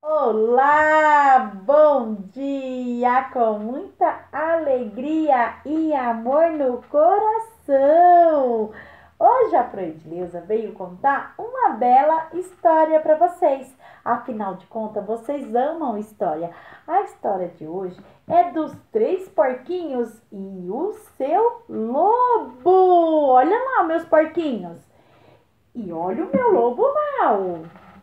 Olá, bom dia, com muita alegria e amor no coração. Hoje a Proedileuza veio contar uma bela história para vocês. Afinal de contas, vocês amam história. A história de hoje é dos três porquinhos e o seu lobo. Olha lá, meus porquinhos. E olha o meu lobo mau.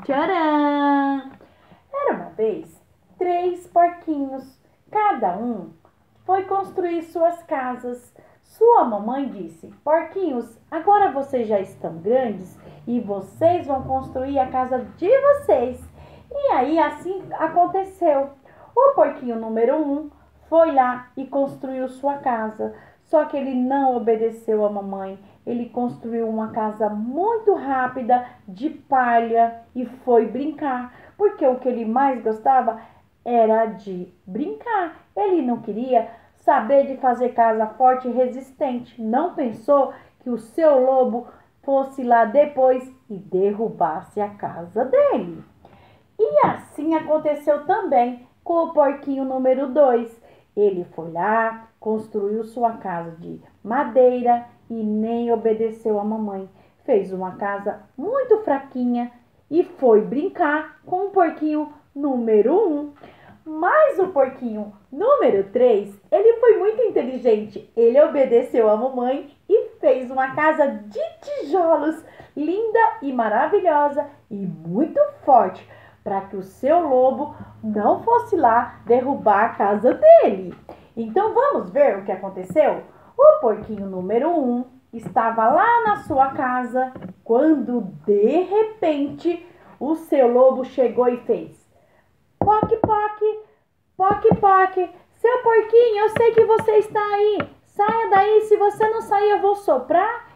Tcharam! Era uma vez três porquinhos, cada um foi construir suas casas. Sua mamãe disse: porquinhos, agora vocês já estão grandes e vocês vão construir a casa de vocês. E aí assim aconteceu. O porquinho número 1 foi lá e construiu sua casa. Só que ele não obedeceu à mamãe. Ele construiu uma casa muito rápida de palha e foi brincar. Porque o que ele mais gostava era de brincar. Ele não queria saber de fazer casa forte e resistente. Não pensou que o seu lobo fosse lá depois e derrubasse a casa dele. E assim aconteceu também com o porquinho número 2. Ele foi lá, construiu sua casa de madeira e nem obedeceu à mamãe. Fez uma casa muito fraquinha e foi brincar com o porquinho número 1. Mas o porquinho número 3, ele foi muito inteligente. Ele obedeceu à mamãe e fez uma casa de tijolos, linda e maravilhosa e muito forte, para que o seu lobo não fosse lá derrubar a casa dele. Então vamos ver o que aconteceu? O porquinho número 1 estava lá na sua casa quando de repente o seu lobo chegou e fez: poque, poque, poque, poque, seu porquinho, eu sei que você está aí. Saia daí, se você não sair eu vou soprar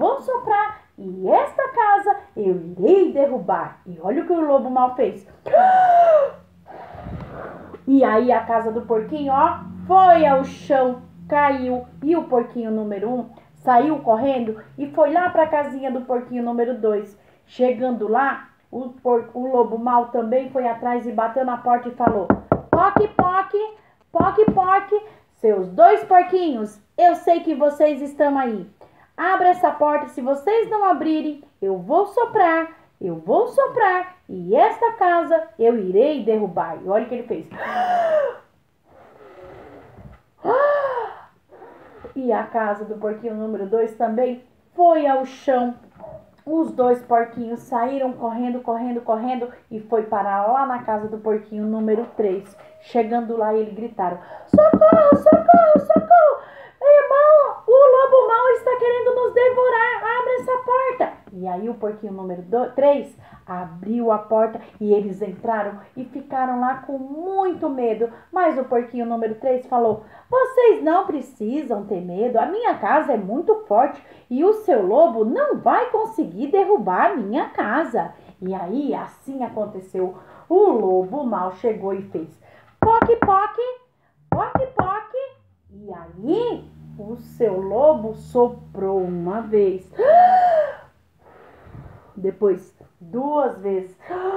e esta casa eu irei derrubar. E olha o que o lobo mal fez. E aí a casa do porquinho, ó, foi ao chão, caiu. E o porquinho número 1 saiu correndo e foi lá para a casinha do porquinho número 2. Chegando lá, o lobo mal também foi atrás e bateu na porta e falou: poque, poque, poque, poque, seus dois porquinhos, eu sei que vocês estão aí. Abra essa porta, se vocês não abrirem, eu vou soprar e esta casa eu irei derrubar. E olha o que ele fez. E a casa do porquinho número 2 também foi ao chão. Os dois porquinhos saíram correndo, correndo, correndo e foi parar lá na casa do porquinho número 3. Chegando lá, eles gritaram: socorro, socorro, socorro! Irmão, o lobo mau está querendo nos devorar. Abre essa porta. E aí o porquinho número 3 abriu a porta e eles entraram e ficaram lá com muito medo. Mas o porquinho número 3 falou: vocês não precisam ter medo. A minha casa é muito forte e o seu lobo não vai conseguir derrubar a minha casa. E aí assim aconteceu. O lobo mau chegou e fez: poque, poque, poque, poque. E aí o seu lobo soprou uma vez, depois 2 vezes,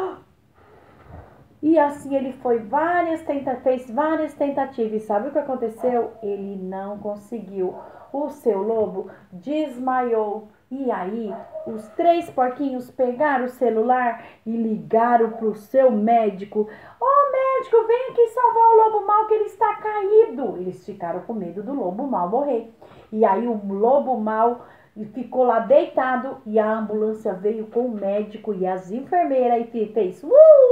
e assim ele fez várias tentativas. E sabe o que aconteceu? Ele não conseguiu. O seu lobo desmaiou. E aí os 3 porquinhos pegaram o celular e ligaram para o seu médico. Médico, vem aqui salvar o lobo mau que ele está caído. Eles ficaram com medo do lobo mau morrer. E aí o lobo mau ficou lá deitado e a ambulância veio com o médico e as enfermeiras e fez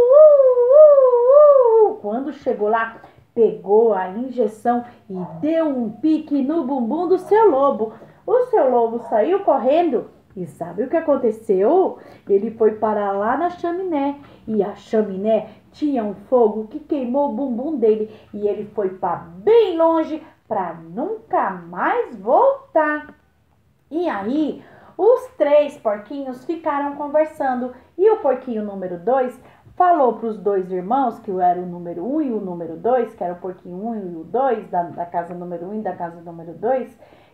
Quando chegou lá, pegou a injeção e deu um pique no bumbum do seu lobo. O seu lobo saiu correndo e sabe o que aconteceu? Ele foi parar lá na chaminé e a chaminé tinha um fogo que queimou o bumbum dele e ele foi para bem longe para nunca mais voltar. E aí os 3 porquinhos ficaram conversando e o porquinho número 2 falou para os 2 irmãos, que era o número 1 e o número 2, que era o porquinho 1 e o 2, da casa número 1 e da casa número 2,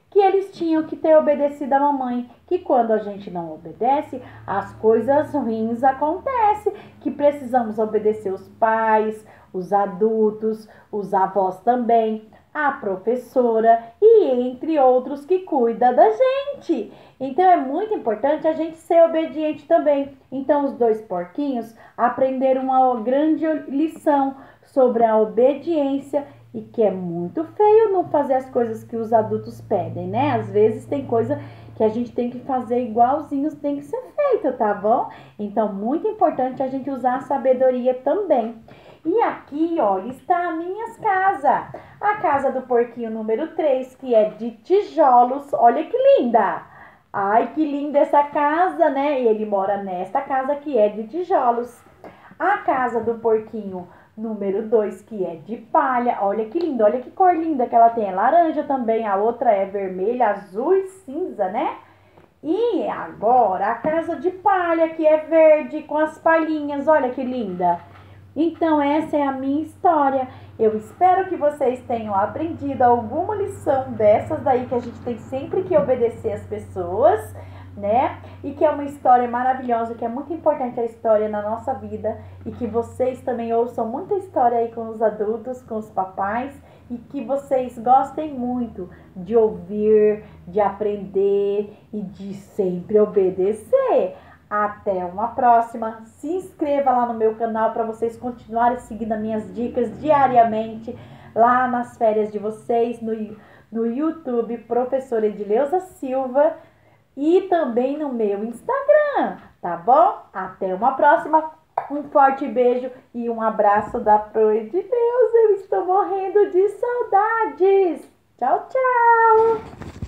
que eles tinham que ter obedecido a mamãe, que quando a gente não obedece, as coisas ruins acontecem, que precisamos obedecer os pais, os adultos, os avós também, a professora e entre outros que cuida da gente. Então é muito importante a gente ser obediente também. Então os dois porquinhos aprenderam uma grande lição sobre a obediência e que é muito feio não fazer as coisas que os adultos pedem, né? Às vezes tem coisa que a gente tem que fazer igualzinhos, tem que ser feito, tá bom? Então, muito importante a gente usar a sabedoria também. E aqui, olha, está a minha casa. A casa do porquinho número 3, que é de tijolos. Olha que linda! Ai, que linda essa casa, né? E ele mora nesta casa que é de tijolos. A casa do porquinho número 2, que é de palha. Olha que linda, olha que cor linda que ela tem. É laranja também, a outra é vermelha, azul e cinza, né? E agora a casa de palha, que é verde com as palhinhas. Olha que linda. Então essa é a minha história. Eu espero que vocês tenham aprendido alguma lição dessas daí que a gente tem sempre que obedecer as pessoas, né? E que é uma história maravilhosa, que é muito importante a história na nossa vida e que vocês também ouçam muita história aí com os adultos, com os papais e que vocês gostem muito de ouvir, de aprender e de sempre obedecer. Até uma próxima. Se inscreva lá no meu canal para vocês continuarem seguindo as minhas dicas diariamente lá nas férias de vocês no YouTube, Professora Edileuza Silva, e também no meu Instagram, tá bom? Até uma próxima. Um forte beijo e um abraço da Pro Edileuza. Eu estou morrendo de saudades. Tchau, tchau.